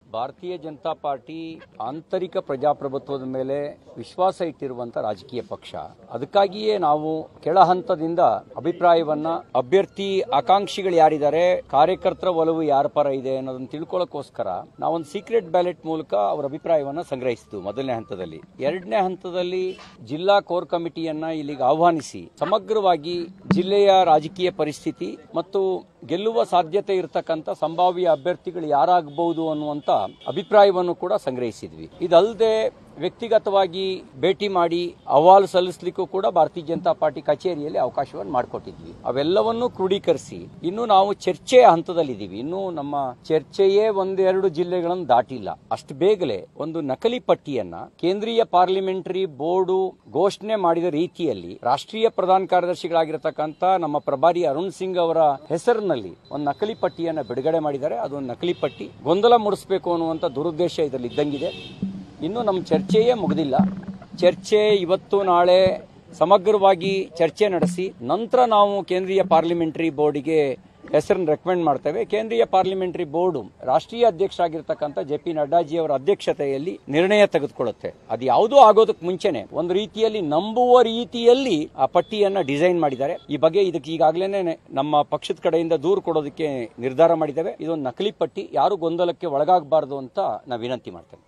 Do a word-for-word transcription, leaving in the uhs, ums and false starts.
ಭಾರತೀಯ ಜನತಾ ಪಾರ್ಟಿ ಆಂತರಿಕ ಪ್ರಜಾಪ್ರಭುತ್ವದ ಮೇಲೆ ವಿಶ್ವಾಸ ಇಟ್ಟಿರುವಂತ ರಾಜಕೀಯ ಪಕ್ಷ. ಅದಕ್ಕಾಗಿಯೇ ನಾವು ಕೆಳ ಹಂತದಿಂದ ಅಭಿಪ್ರಾಯವನ್ನ ಅಭ್ಯರ್ಥಿ ಆಕಾಂಕ್ಷಿಗಳು ಯಾರಿದ್ದಾರೆ, ಕಾರ್ಯಕರ್ತರ ಒಲವು ಯಾರ ಪರ ಇದೆ ಅನ್ನೋದನ್ನ ತಿಳ್ಕೊಳ್ಳೋಕೋಸ್ಕರ ನಾವೊಂದು ಸೀಕ್ರೆಟ್ ಬ್ಯಾಲೆಟ್ ಮೂಲಕ ಅವರ ಅಭಿಪ್ರಾಯವನ್ನ ಸಂಗ್ರಹಿಸಿದ್ವು ಮೊದಲನೇ ಹಂತದಲ್ಲಿ. ಎರಡನೇ ಹಂತದಲ್ಲಿ ಜಿಲ್ಲಾ ಕೋರ್ ಕಮಿಟಿಯನ್ನ ಇಲ್ಲಿಗೆ ಆಹ್ವಾನಿಸಿ ಸಮಗ್ರವಾಗಿ ಜಿಲ್ಲೆಯ ರಾಜಕೀಯ ಪರಿಸ್ಥಿತಿ ಮತ್ತು ಗೆಲ್ಲುವ ಸಾಧ್ಯತೆ ಇರತಕ್ಕಂತ ಸಂಭಾವ್ಯ ಅಭ್ಯರ್ಥಿಗಳು ಯಾರಾಗಬಹುದು ಅನ್ನುವಂತ ಅಭಿಪ್ರಾಯವನ್ನು ಕೂಡ ಸಂಗ್ರಹಿಸಿದ್ವಿ. ಇದಲ್ಲದೆ ವ್ಯಕ್ತಿಗತವಾಗಿ ಭೇಟಿ ಮಾಡಿ ಅಹವಾಲು ಸಲ್ಲಿಸಲಿಕ್ಕೂ ಕೂಡ ಭಾರತೀಯ ಜನತಾ ಪಾರ್ಟಿ ಕಚೇರಿಯಲ್ಲಿ ಅವಕಾಶವನ್ನು ಮಾಡಿಕೊಟ್ಟಿದ್ವಿ. ಅವೆಲ್ಲವನ್ನೂ ಕ್ರೋಢೀಕರಿಸಿ ಇನ್ನು ನಾವು ಚರ್ಚೆಯ ಹಂತದಲ್ಲಿದ್ದೀವಿ. ಇನ್ನು ನಮ್ಮ ಚರ್ಚೆಯೇ ಒಂದೆರಡು ಜಿಲ್ಲೆಗಳನ್ನು ದಾಟಿಲ್ಲ. ಅಷ್ಟು ಬೇಗನೆ ಒಂದು ನಕಲಿ ಪಟ್ಟಿಯನ್ನ ಕೇಂದ್ರೀಯ ಪಾರ್ಲಿಮೆಂಟರಿ ಬೋರ್ಡು ಘೋಷಣೆ ಮಾಡಿದ ರೀತಿಯಲ್ಲಿ ರಾಷ್ಟ್ರೀಯ ಪ್ರಧಾನ ಕಾರ್ಯದರ್ಶಿಗಳಾಗಿರತಕ್ಕಂತ ನಮ್ಮ ಪ್ರಭಾರಿ ಅರುಣ್ ಸಿಂಗ್ ಅವರ ಹೆಸರಿನಲ್ಲಿ ಒಂದು ನಕಲಿ ಪಟ್ಟಿಯನ್ನ ಬಿಡುಗಡೆ ಮಾಡಿದ್ದಾರೆ. ಅದೊಂದು ನಕಲಿ ಪಟ್ಟಿ, ಗೊಂದಲ ಮೂಡಿಸಬೇಕು ಅನ್ನುವಂತ ದುರುದ್ದೇಶ ಇದರಲ್ಲಿ ಇದ್ದಂಗಿದೆ. ಇನ್ನು ನಮ್ಮ ಚರ್ಚೆಯೇ ಮುಗಿದಿಲ್ಲ. ಚರ್ಚೆ ಇವತ್ತು ನಾಳೆ ಸಮಗ್ರವಾಗಿ ಚರ್ಚೆ ನಡೆಸಿ ನಂತರ ನಾವು ಕೇಂದ್ರೀಯ ಪಾರ್ಲಿಮೆಂಟರಿ ಬೋರ್ಡ್ಗೆ ಹೆಸರನ್ನು ರೆಕಮೆಂಡ್ ಮಾಡ್ತೇವೆ. ಕೇಂದ್ರೀಯ ಪಾರ್ಲಿಮೆಂಟರಿ ಬೋರ್ಡ್ ರಾಷ್ಟ್ರೀಯ ಅಧ್ಯಕ್ಷರಾಗಿರ್ತಕ್ಕಂಥ ಜೆ ಪಿ ನಡ್ಡಾಜಿ ಅವರ ಅಧ್ಯಕ್ಷತೆಯಲ್ಲಿ ನಿರ್ಣಯ ತೆಗೆದುಕೊಳ್ಳುತ್ತೆ. ಅದು ಯಾವುದೂ ಆಗೋದಕ್ಕೆ ಮುಂಚೆನೆ ಒಂದು ರೀತಿಯಲ್ಲಿ ನಂಬುವ ರೀತಿಯಲ್ಲಿ ಆ ಪಟ್ಟಿಯನ್ನ ಡಿಸೈನ್ ಮಾಡಿದ್ದಾರೆ. ಈ ಬಗ್ಗೆ ಇದಕ್ಕೆ ಈಗಾಗಲೇ ನಮ್ಮ ಪಕ್ಷದ ಕಡೆಯಿಂದ ದೂರು ಕೊಡೋದಕ್ಕೆ ನಿರ್ಧಾರ ಮಾಡಿದ್ದೇವೆ. ಇದೊಂದು ನಕಲಿ ಪಟ್ಟಿ, ಯಾರು ಗೊಂದಲಕ್ಕೆ ಒಳಗಾಗಬಾರದು ಅಂತ ನಾವು ವಿನಂತಿ ಮಾಡ್ತೇವೆ.